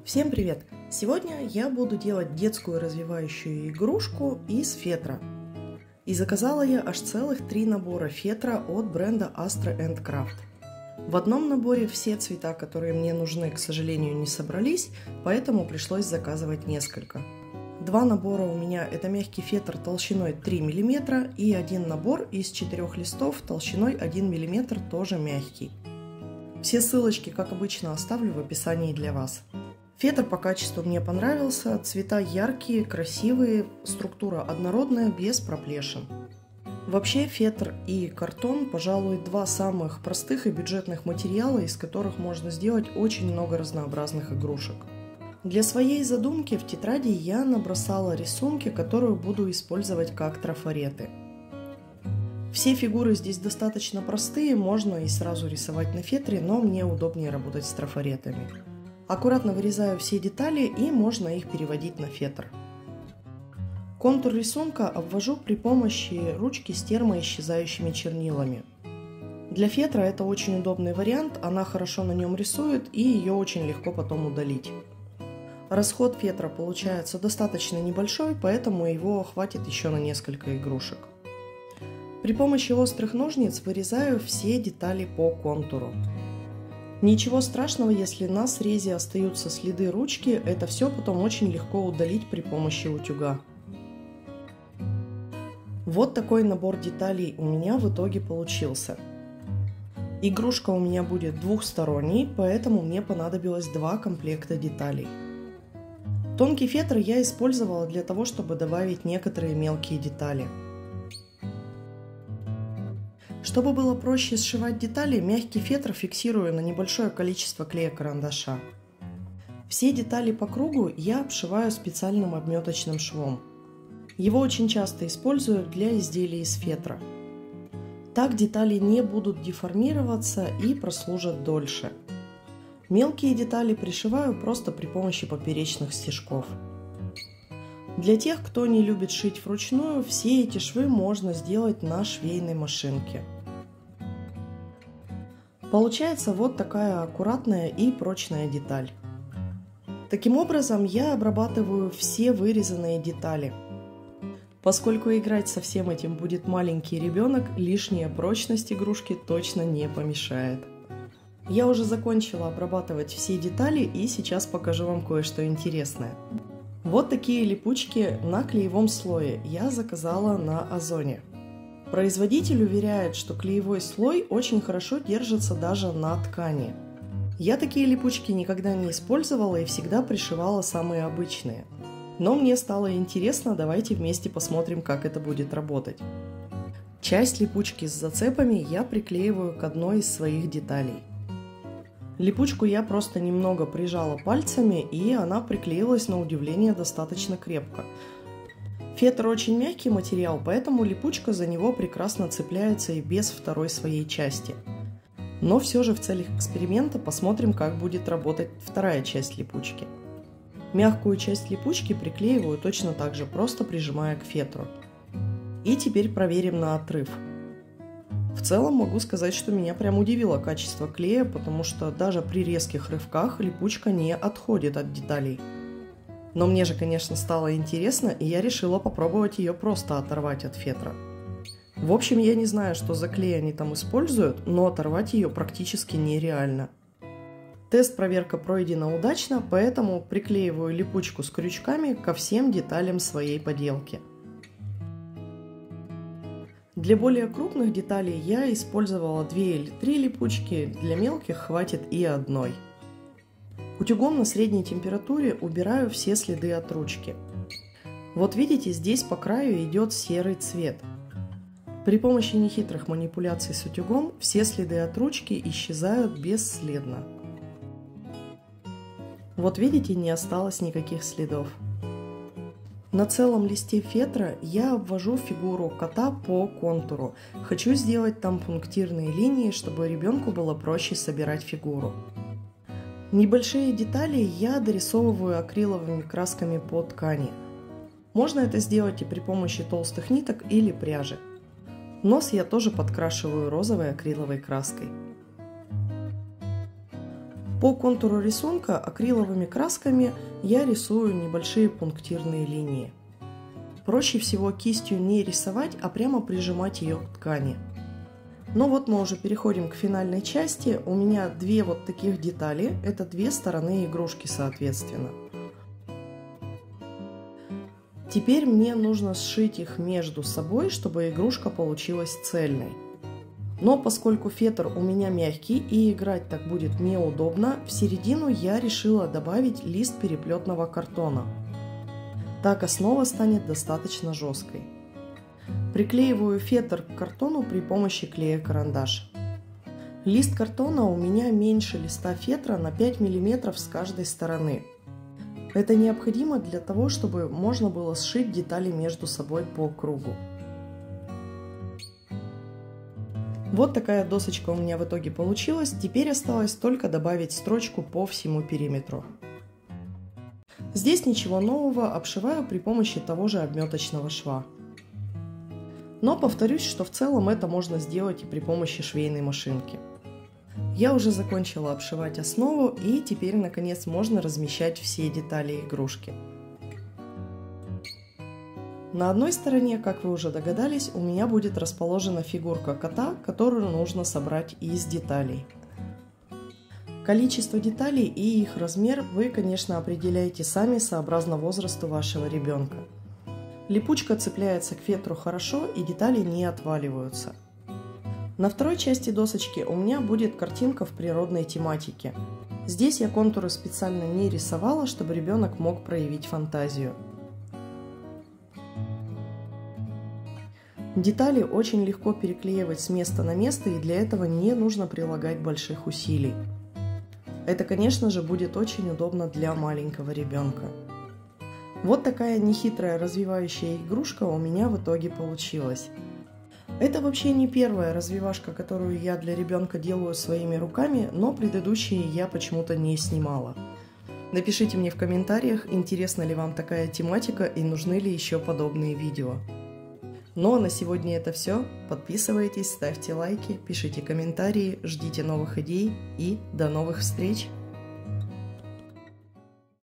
Всем привет! Сегодня я буду делать детскую развивающую игрушку из фетра. И заказала я аж целых 3 набора фетра от бренда Astra & Craft. В одном наборе все цвета, которые мне нужны, к сожалению, не собрались, поэтому пришлось заказывать несколько. 2 набора у меня это мягкий фетр толщиной 3 мм и один набор из 4 листов толщиной 1 мм, тоже мягкий. Все ссылочки, как обычно, оставлю в описании для вас. Фетр по качеству мне понравился, цвета яркие, красивые, структура однородная, без проплешин. Вообще фетр и картон, пожалуй, 2 самых простых и бюджетных материала, из которых можно сделать очень много разнообразных игрушек. Для своей задумки в тетради я набросала рисунки, которые буду использовать как трафареты. Все фигуры здесь достаточно простые, можно и сразу рисовать на фетре, но мне удобнее работать с трафаретами. Аккуратно вырезаю все детали и можно их переводить на фетр. Контур рисунка обвожу при помощи ручки с термоисчезающими чернилами. Для фетра это очень удобный вариант, она хорошо на нем рисует и ее очень легко потом удалить. Расход фетра получается достаточно небольшой, поэтому его хватит еще на несколько игрушек. При помощи острых ножниц вырезаю все детали по контуру. Ничего страшного, если на срезе остаются следы ручки, это все потом очень легко удалить при помощи утюга. Вот такой набор деталей у меня в итоге получился. Игрушка у меня будет двухсторонней, поэтому мне понадобилось 2 комплекта деталей. Тонкий фетр я использовала для того, чтобы добавить некоторые мелкие детали. Чтобы было проще сшивать детали, мягкий фетр фиксирую на небольшое количество клея-карандаша. Все детали по кругу я обшиваю специальным обметочным швом. Его очень часто использую для изделий из фетра. Так детали не будут деформироваться и прослужат дольше. Мелкие детали пришиваю просто при помощи поперечных стежков. Для тех, кто не любит шить вручную, все эти швы можно сделать на швейной машинке. Получается вот такая аккуратная и прочная деталь. Таким образом я обрабатываю все вырезанные детали. Поскольку играть со всем этим будет маленький ребенок, лишняя прочность игрушки точно не помешает. Я уже закончила обрабатывать все детали и сейчас покажу вам кое-что интересное. Вот такие липучки на клеевом слое я заказала на Озоне. Производитель уверяет, что клеевой слой очень хорошо держится даже на ткани. Я такие липучки никогда не использовала и всегда пришивала самые обычные. Но мне стало интересно, давайте вместе посмотрим, как это будет работать. Часть липучки с зацепами я приклеиваю к одной из своих деталей. Липучку я просто немного прижала пальцами, и она приклеилась на удивление достаточно крепко. Фетр очень мягкий материал, поэтому липучка за него прекрасно цепляется и без второй своей части. Но все же в целях эксперимента посмотрим, как будет работать вторая часть липучки. Мягкую часть липучки приклеиваю точно так же, просто прижимая к фетру. И теперь проверим на отрыв. В целом могу сказать, что меня прям удивило качество клея, потому что даже при резких рывках липучка не отходит от деталей. Но мне же, конечно, стало интересно, и я решила попробовать ее просто оторвать от фетра. В общем, я не знаю, что за клей они там используют, но оторвать ее практически нереально. Тест-проверка пройдена удачно, поэтому приклеиваю липучку с крючками ко всем деталям своей поделки. Для более крупных деталей я использовала 2 или 3 липучки, для мелких хватит и одной. Утюгом на средней температуре убираю все следы от ручки. Вот видите, здесь по краю идет серый цвет. При помощи нехитрых манипуляций с утюгом все следы от ручки исчезают бесследно. Вот видите, не осталось никаких следов. На целом листе фетра я обвожу фигуру кота по контуру. Хочу сделать там пунктирные линии, чтобы ребенку было проще собирать фигуру. Небольшие детали я дорисовываю акриловыми красками по ткани. Можно это сделать и при помощи толстых ниток или пряжи. Нос я тоже подкрашиваю розовой акриловой краской. По контуру рисунка акриловыми красками я рисую небольшие пунктирные линии. Проще всего кистью не рисовать, а прямо прижимать ее к ткани. Ну вот мы уже переходим к финальной части. У меня две вот таких детали. Это две стороны игрушки соответственно. Теперь мне нужно сшить их между собой, чтобы игрушка получилась цельной. Но поскольку фетр у меня мягкий и играть так будет неудобно, в середину я решила добавить лист переплетного картона. Так основа станет достаточно жесткой. Приклеиваю фетр к картону при помощи клея-карандаш. Лист картона у меня меньше листа фетра на 5 мм с каждой стороны. Это необходимо для того, чтобы можно было сшить детали между собой по кругу. Вот такая досочка у меня в итоге получилась. Теперь осталось только добавить строчку по всему периметру. Здесь ничего нового, обшиваю при помощи того же обметочного шва. Но повторюсь, что в целом это можно сделать и при помощи швейной машинки. Я уже закончила обшивать основу, и теперь наконец можно размещать все детали игрушки. На одной стороне, как вы уже догадались, у меня будет расположена фигурка кота, которую нужно собрать из деталей. Количество деталей и их размер вы, конечно, определяете сами сообразно возрасту вашего ребенка. Липучка цепляется к фетру хорошо и детали не отваливаются. На второй части досочки у меня будет картинка в природной тематике. Здесь я контуры специально не рисовала, чтобы ребенок мог проявить фантазию. Детали очень легко переклеивать с места на место, и для этого не нужно прилагать больших усилий. Это, конечно же, будет очень удобно для маленького ребенка. Вот такая нехитрая развивающая игрушка у меня в итоге получилась. Это вообще не первая развивашка, которую я для ребенка делаю своими руками, но предыдущие я почему-то не снимала. Напишите мне в комментариях, интересна ли вам такая тематика и нужны ли еще подобные видео. Ну а на сегодня это все. Подписывайтесь, ставьте лайки, пишите комментарии, ждите новых идей и до новых встреч!